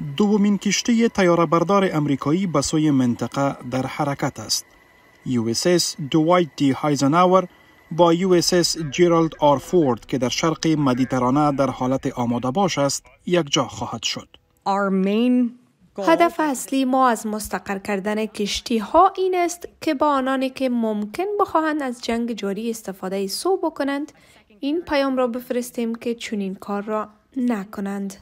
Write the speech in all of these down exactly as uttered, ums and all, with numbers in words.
دومین کشتی طیاره‌بردار امریکایی به سوی منطقه در حرکت است. یو اس اس دوایت دی هایزنهاور با یو اس اس جرالد آر فورد که در شرق مدیترانه در حالت آماده باش است، یک جا خواهد شد. هدف اصلی ما از مستقر کردن کشتی ها این است که با آنانی که ممکن بخواهند از جنگ جاری استفاده سو بکنند، این پیام را بفرستیم که چنین کار را نکنند.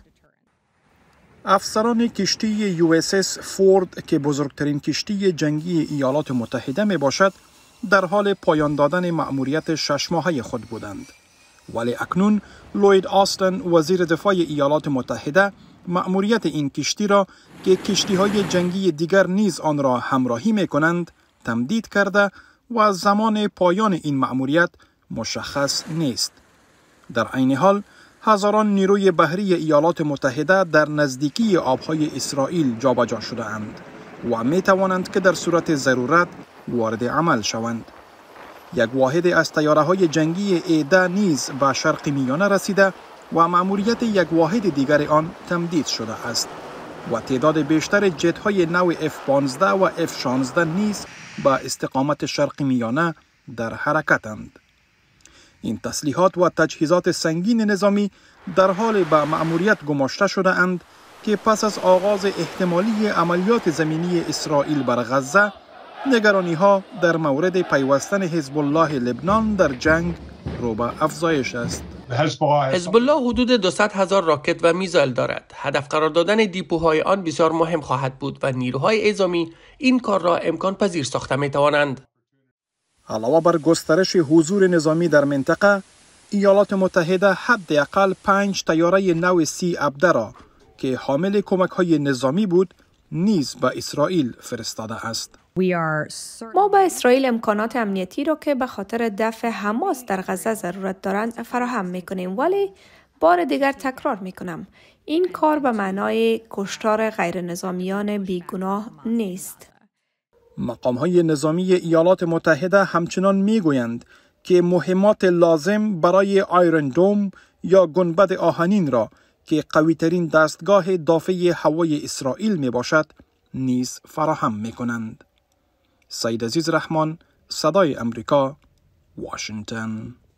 افسران کشتی یو اس اس فورد که بزرگترین کشتی جنگی ایالات متحده می باشد، در حال پایان دادن مأموریت شش ماهه خود بودند. ولی اکنون لوید آستن وزیر دفاع ایالات متحده مأموریت این کشتی را که کشتی‌های جنگی دیگر نیز آن را همراهی می‌کنند تمدید کرده و از زمان پایان این مأموریت مشخص نیست. در عین حال هزاران نیروی بحری ایالات متحده در نزدیکی آبهای اسرائیل جابجا شده اند و می توانند که در صورت ضرورت وارد عمل شوند. یک واحد از طیاره‌های جنگی ایده نیز به شرق میانه رسیده و مأموریت یک واحد دیگر آن تمدید شده است و تعداد بیشتر جت‌های نو اف پانزده و اف شانزده نیز به استقامت شرق میانه در حرکتند. این تسلیحات و تجهیزات سنگین نظامی در حال به مأموریت گماشته شده اند که پس از آغاز احتمالی عملیات زمینی اسرائیل بر غزه، نگرانی‌ها در مورد پیوستن حزب الله لبنان در جنگ رو به افزایش است. حزب الله حدود دویست هزار راکت و میزایل دارد. هدف قرار دادن دیپوهای آن بسیار مهم خواهد بود و نیروهای اعزامی این کار را امکان پذیر ساخته می توانند. علاوه بر گسترش حضور نظامی در منطقه، ایالات متحده حداقل پنج طیاره نو سی عبده را که حامل کمک‌های نظامی بود نیز به اسرائیل فرستاده است. ما به اسرائیل امکانات امنیتی را که به خاطر دفع حماس در غزه ضرورت دارند فراهم می‌کنیم، ولی بار دیگر تکرار می‌کنم این کار به معنای کشتار غیر نظامیان بیگناه نیست. مقام‌های نظامی ایالات متحده همچنان می‌گویند که مهمات لازم برای آیرن دوم یا گنبد آهنین را که قوی‌ترین دستگاه دافع هوای اسرائیل میباشد نیز فراهم می‌کنند. سید عزیز رحمان، صدای امریکا، واشنگتن.